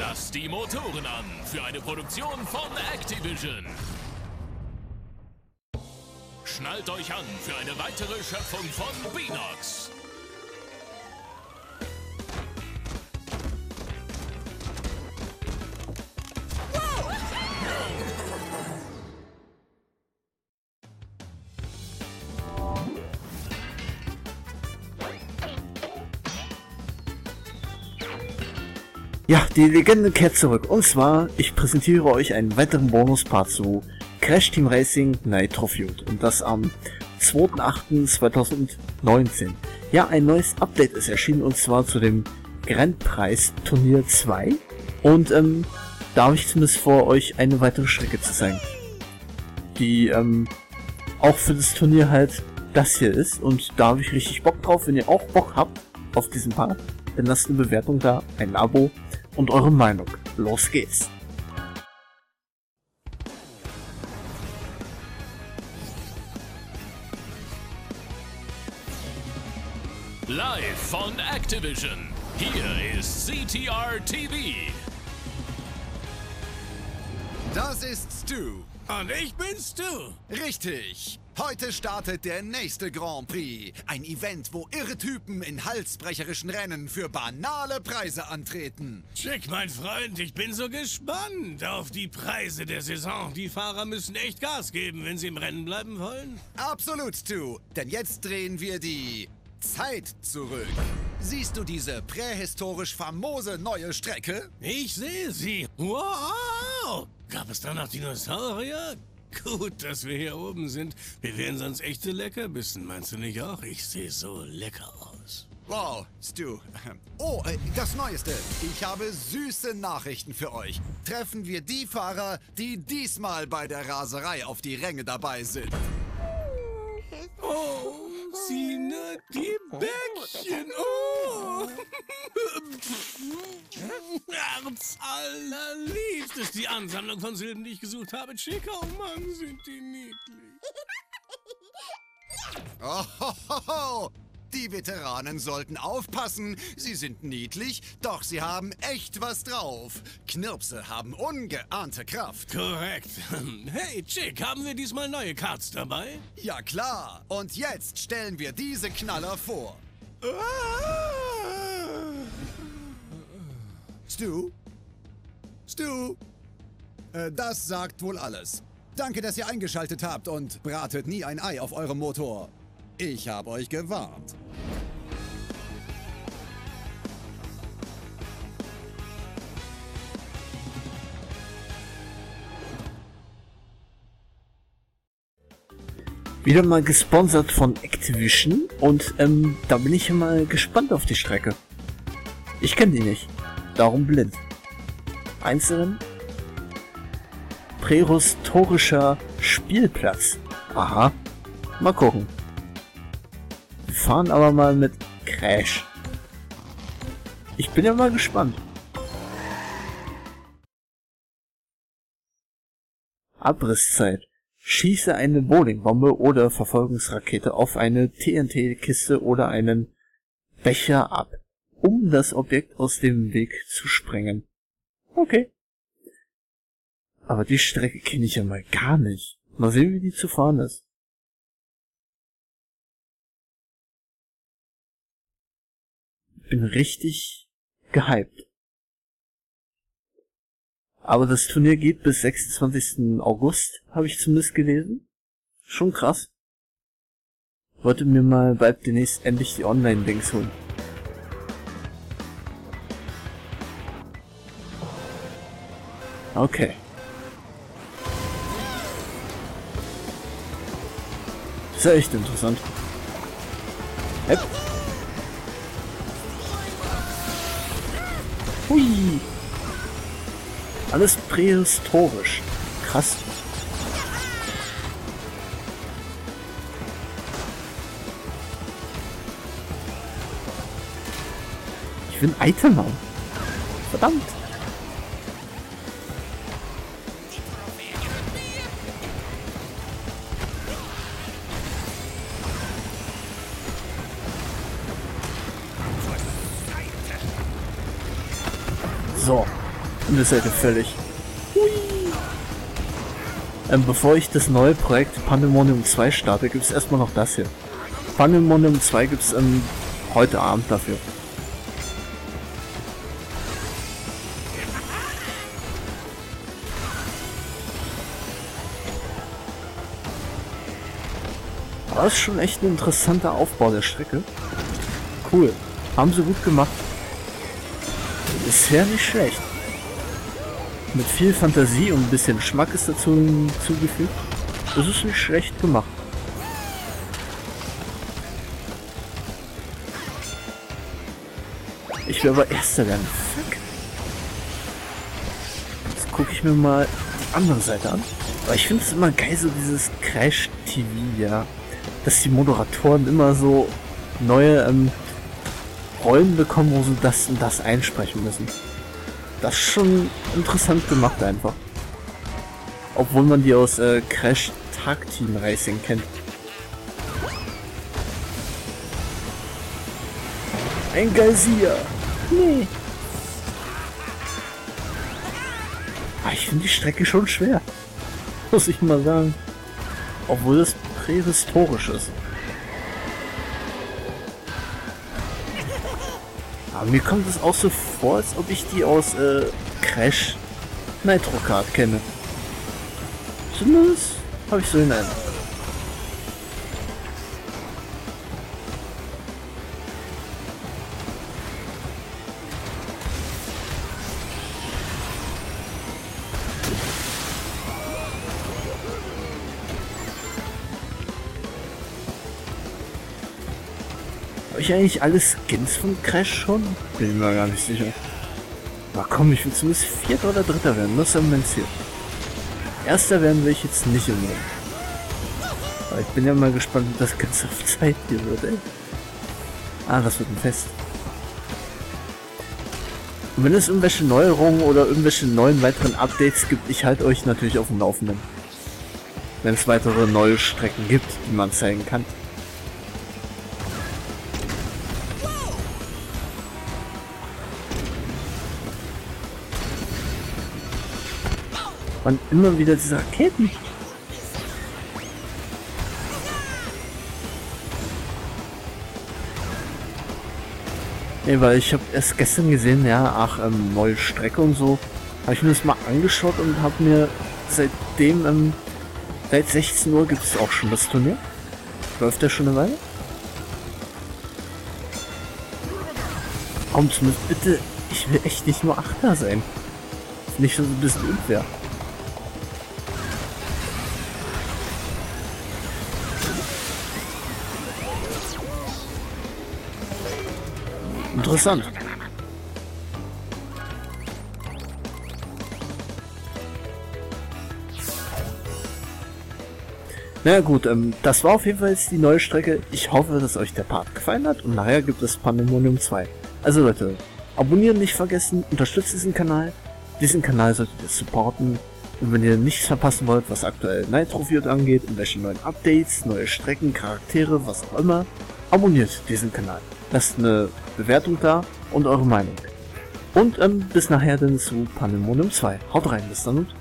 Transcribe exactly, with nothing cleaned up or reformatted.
lasst die Motoren an für eine Produktion von Activision. Schnallt euch an für eine weitere Schöpfung von Beenox. Ja, die Legende kehrt zurück. Und zwar, ich präsentiere euch einen weiteren Bonuspart zu Crash Team Racing Nitro Feud. Und das am zweiten achten zweitausendneunzehn. Ja, ein neues Update ist erschienen, und zwar zu dem Grand Preis Turnier zwei. Und ähm, da habe ich zumindest vor, euch eine weitere Strecke zu zeigen. Die ähm, auch für das Turnier halt das hier ist. Und da habe ich richtig Bock drauf. Wenn ihr auch Bock habt auf diesen Part, dann lasst eine Bewertung da, ein Abo und eure Meinung. Los geht's! Live von Activision. Hier ist C T R T V. Das ist Stu. Und ich bin Stu. Richtig. Heute startet der nächste Grand Prix. Ein Event, wo irre Typen in halsbrecherischen Rennen für banale Preise antreten. Chick, mein Freund, ich bin so gespannt auf die Preise der Saison. Die Fahrer müssen echt Gas geben, wenn sie im Rennen bleiben wollen. Absolut, Stu. Denn jetzt drehen wir die Zeit zurück. Siehst du diese prähistorisch famose neue Strecke? Ich sehe sie. Wow! Gab es da noch Dinosaurier? Gut, dass wir hier oben sind. Wir wären sonst echte Leckerbissen, meinst du nicht auch? Ich sehe so lecker aus. Wow, Stu. Oh, äh, das Neueste. Ich habe süße Nachrichten für euch. Treffen wir die Fahrer, die diesmal bei der Raserei auf die Ränge dabei sind. Oh, Sine, die Bäckchen. Oh. Herz allerliebstes. Die Ansammlung von Silben, die ich gesucht habe. Chick, oh Mann, sind die niedlich. Oh, ho, ho, ho. Die Veteranen sollten aufpassen. Sie sind niedlich, doch sie haben echt was drauf. Knirpse haben ungeahnte Kraft. Korrekt. Hey, Chick, haben wir diesmal neue Karts dabei? Ja klar. Und jetzt stellen wir diese Knaller vor. Stu? Stu? Äh, das sagt wohl alles. Danke, dass ihr eingeschaltet habt, und bratet nie ein Ei auf eurem Motor. Ich habe euch gewarnt. Wieder mal gesponsert von Activision, und ähm, da bin ich mal gespannt auf die Strecke. Ich kenne die nicht, darum blind. Einzelnen prähistorischer Spielplatz. Aha, mal gucken. Wir fahren aber mal mit Crash. Ich bin ja mal gespannt. Abrisszeit. Schieße eine Bowlingbombe oder Verfolgungsrakete auf eine T N T-Kiste oder einen Becher ab, um das Objekt aus dem Weg zu sprengen. Okay. Aber die Strecke kenne ich ja mal gar nicht. Mal sehen, wie die zu fahren ist. Bin richtig gehypt. Aber das Turnier geht bis sechsundzwanzigsten August, habe ich zumindest gelesen. Schon krass. Wollte mir mal bald demnächst endlich die Online-Dings holen. Okay. Das ist ja echt interessant. Hepp. Hui. Alles prähistorisch. Krass. Ich will ein Item haben. Verdammt. So. Und ihr seid ihr völlig. Ähm, bevor ich das neue Projekt Pandemonium zwei starte, gibt es erstmal noch das hier. Pandemonium zwei gibt es ähm, heute Abend dafür. Aber das ist schon echt ein interessanter Aufbau der Strecke. Cool. Haben sie gut gemacht. Ist ja nicht schlecht. Mit viel Fantasie und ein bisschen Geschmack ist dazu hinzugefügt. Das ist nicht schlecht gemacht. Ich will aber Erster werden. Fuck. Jetzt gucke ich mir mal die andere Seite an. Aber ich finde es immer geil, so dieses Crash-T V, ja. Dass die Moderatoren immer so neue ähm, Rollen bekommen, wo sie das und das einsprechen müssen. Das ist schon interessant gemacht einfach. Obwohl man die aus äh, Crash Tag Team Racing kennt. Ein Geysir! Nee! Aber ich finde die Strecke schon schwer. Muss ich mal sagen. Obwohl das prähistorisch ist. Aber mir kommt es auch so vor, als ob ich die aus äh, Crash Nitro Kart kenne. Zumindest habe ich so in einem. Habe ich eigentlich alle Skins von Crash schon? Bin ich mir gar nicht sicher. Aber komm, ich will zumindest Vierter oder Dritter werden. Das ist am Ziel. Erster werden will ich jetzt nicht im Moment. Aber ich bin ja mal gespannt, wie das ganz auf Zeit hier wird, ey. Ah, das wird ein Fest. Und wenn es irgendwelche Neuerungen oder irgendwelche neuen weiteren Updates gibt, ich halte euch natürlich auf dem Laufenden. Wenn es weitere neue Strecken gibt, die man zeigen kann. Und immer wieder diese Raketen. Nee, weil ich habe erst gestern gesehen, ja, ach, ähm, neue Strecke und so. Habe ich mir das mal angeschaut und habe mir seitdem, ähm, seit sechzehn Uhr gibt es auch schon das Turnier. Läuft ja schon eine Weile. Kommt mit bitte, ich will echt nicht nur Achter sein. Nicht so ein bisschen unfair. Interessant. Na ja, gut, ähm, das war auf jeden Fall jetzt die neue Strecke. Ich hoffe, dass euch der Part gefallen hat und nachher gibt es Pandemonium zwei. Also Leute, abonnieren nicht vergessen, unterstützt diesen Kanal. Diesen Kanal solltet ihr supporten. Und wenn ihr nichts verpassen wollt, was aktuell Nitro Fueled angeht, irgendwelche neuen Updates, neue Strecken, Charaktere, was auch immer, abonniert diesen Kanal. Lasst eine Bewertung da und eure Meinung. Und ähm, bis nachher dann zu Pandemonium zwei. Haut rein, bis dann und